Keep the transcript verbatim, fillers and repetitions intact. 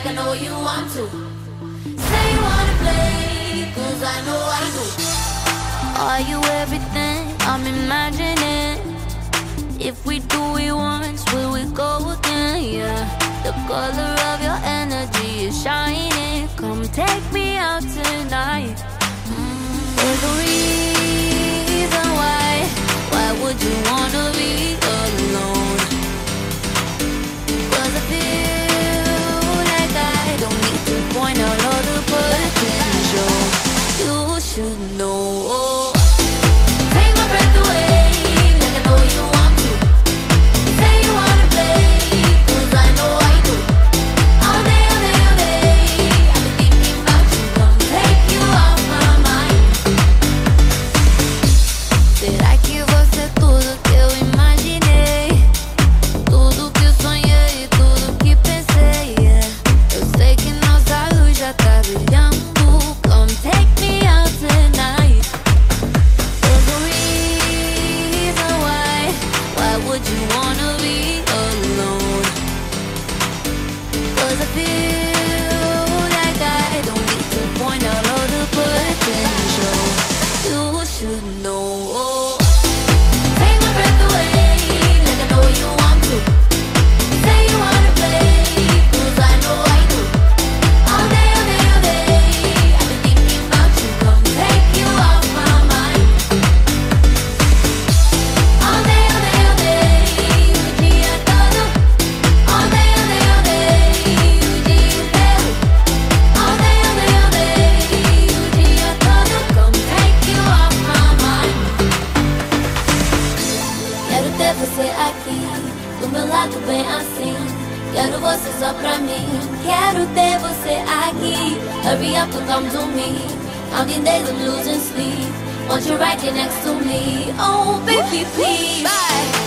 like I know you want to. Say you wanna play, cause I know I do. Are you everything I'm imagining? If we do it once, will we go again? Yeah, the color of your energy is shining. Come take me out tonight. mm. There's a reason why. Why would you wanna be alone? Cause I feel like I don't need to point out all the potential. You should know. Take my breath away, like I know you want to. Say you wanna play, cause I know I do. All day, all day, all day, I've been thinking about you. Come take you off my mind. Será que você é tudo que eu imaginei? Tudo que eu sonhei e tudo que pensei, yeah. Eu sei que nossa luz já tá brilhando. Come take me out tonight. There's a reason why. Why would you wanna be alone? Cause I feel like I don't need to point out all the potential. You should know. Take my breath away, like I know you want to. Say you wanna play, cause I know I do. All day, all day, all day, I've been thinking about you. Come take you off my mind. All day, all day, all day, o dia todo. All day, all day, all day, o dia inteiro. All day, all day, all day, o dia todo. Come take you off my mind. Quero ter você aqui, do meu lado bem assim. Quero você só pra mim. Quero ter você aqui. Hurry up and come to me. Counting days I'm losing sleep. Want you right here next to me. Oh baby please. Bye.